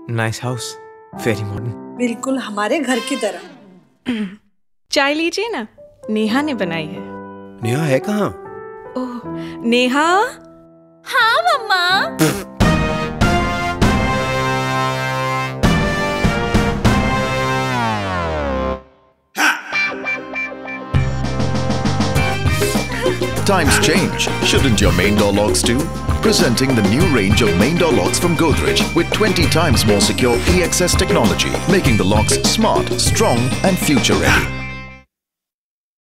Nice house, very modern. बिल्कुल हमारे घर की तरह। चाय लीजिए ना, नेहा ने बनाई है। नेहा है कहाँ? ओह, नेहा। हाँ मम्मा। Times change, shouldn't your main door locks too? Presenting the new range of main door locks from Godrej with 20 times more secure EXS technology, making the locks smart, strong and future ready.